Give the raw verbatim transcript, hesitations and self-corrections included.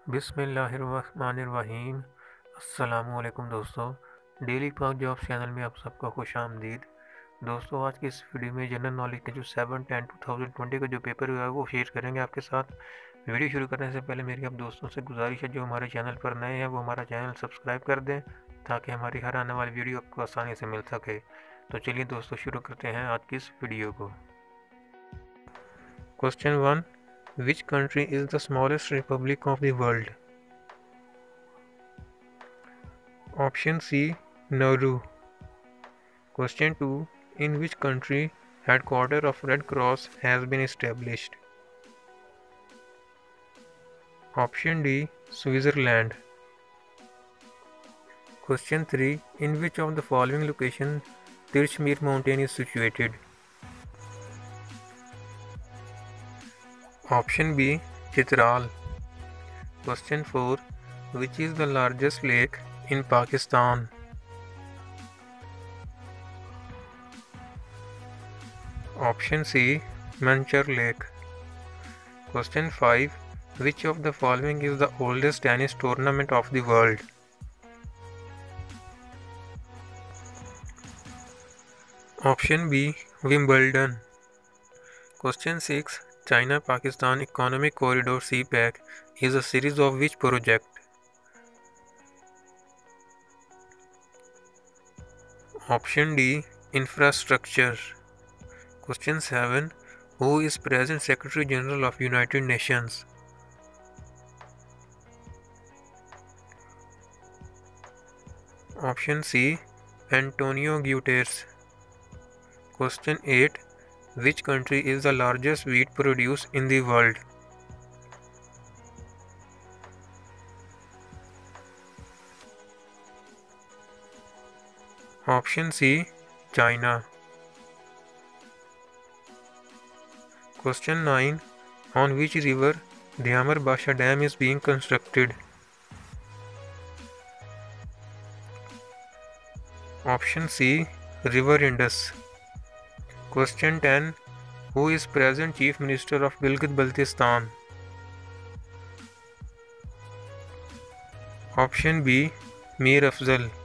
बिस्मिल्लाहिर्रहमानिर्रहीम। अस्सलामुअलैकुम दोस्तों, डेली पाक जॉब चैनल में आप सबका खुश आमदीद। दोस्तों, आज की इस वीडियो में जनरल नॉलेज के जो seven ten two thousand twenty का जो पेपर हुआ है वो शेयर करेंगे आपके साथ। वीडियो शुरू करने से पहले मेरी आप दोस्तों से गुजारिश है, जो हमारे चैनल पर नए हैं वो हमारा चैनल सब्सक्राइब कर दें ताकि हमारी हर आने वाली वीडियो आपको आसानी से मिल सके। तो चलिए दोस्तों, शुरू करते हैं आज की इस वीडियो को। Question one, Which country is the smallest republic of the world? Option C, Nauru. Question two, In which country headquarter of Red Cross has been established? Option D, Switzerland. Question three, In which of the following location Tirchmere mountain is situated? Option B, Chitral. Question four, Which is the largest lake in Pakistan? Option C, Manchar Lake. Question five, Which of the following is the oldest tennis tournament of the world? Option B, Wimbledon. Question six, China-Pakistan Economic Corridor C PAC is a series of which project? Option D, Infrastructure. Question seven, Who is present Secretary General of United Nations? Option C, Antonio Guterres. Question eight, Which country is the largest wheat produced in the world? Option C, China. Question nine, On which river Dhyamar Basha Dam is being constructed? Option C, River Indus. Question ten, Who is present Chief Minister of Gilgit-Baltistan? Option B, Mir Afzal.